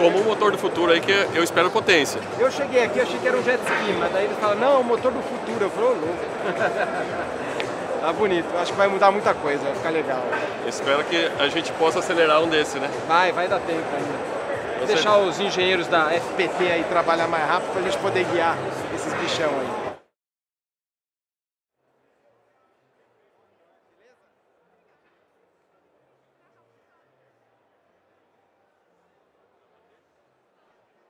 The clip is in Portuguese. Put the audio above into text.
como o motor do futuro aí, que eu espero potência. Eu cheguei aqui, achei que era um jet ski, mas daí eles falam, não, o motor do futuro. Eu falei, ô louco. Tá bonito, acho que vai mudar muita coisa, vai ficar legal. Espero que a gente possa acelerar um desse, né? Vai dar tempo ainda. Vou deixar os engenheiros da FPT aí trabalhar mais rápido pra gente poder guiar esses bichão aí.